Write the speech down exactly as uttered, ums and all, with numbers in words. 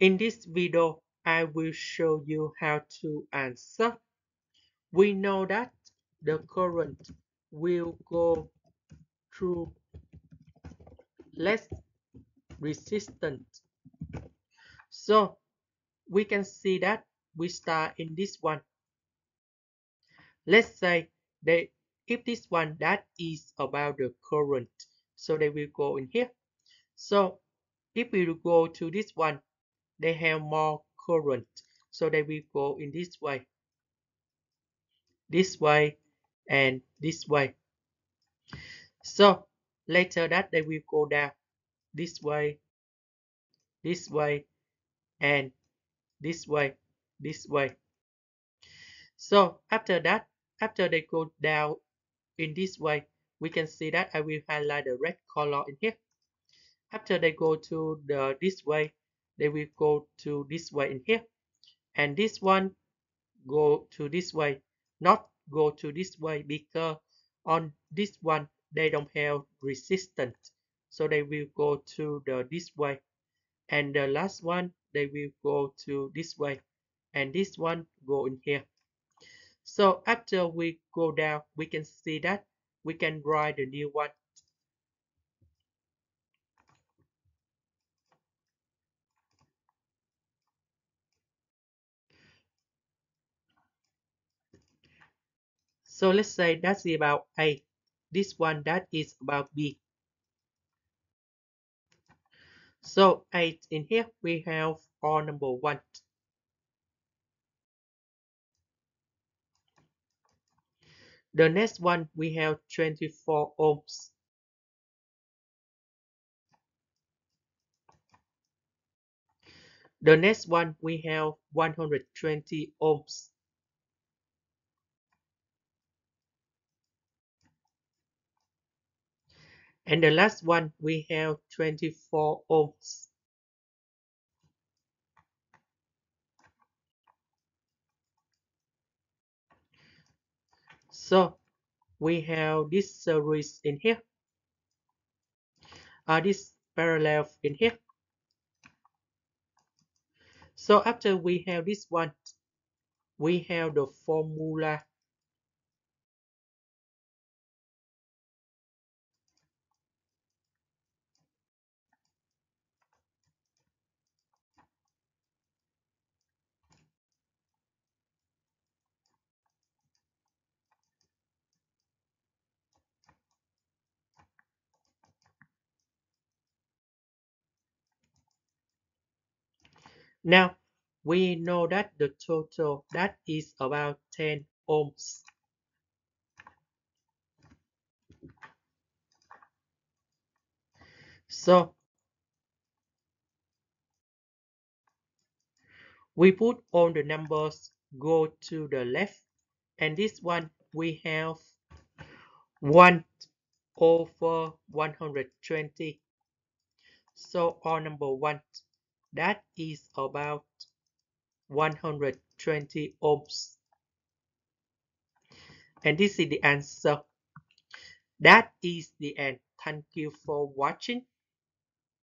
In this video, I will show you how to answer. We know that the current will go through less resistance. So we can see that we start in this one. Let's say that if this one that is about the current, so they will go in here. So if we go to this one, they have more current, so they will go in this way, this way, and this way. So later that they will go down this way, this way, and this way, this way. So after that, after they go down in this way, we can see that I will highlight the red color in here. After they go to the this way, they will go to this way in here, and this one go to this way, not go to this way, because on this one they don't have resistance, so they will go to the this way, and the last one they will go to this way, and this one go in here. So after we go down, we can see that we can write the new one. So let's say that's about A. This one that is about B. So eight in here we have R number one. The next one we have twenty-four ohms. The next one we have one hundred twenty ohms. And the last one we have twenty-four ohms. So we have this series in here. Uh, this parallel in here. So after we have this one, we have the formula. Now we know that the total that is about ten ohms. So we put all the numbers go to the left, and this one we have one over one hundred twenty. So our number one that is about one hundred twenty ohms. And this is the answer. That is the end. Thank you for watching.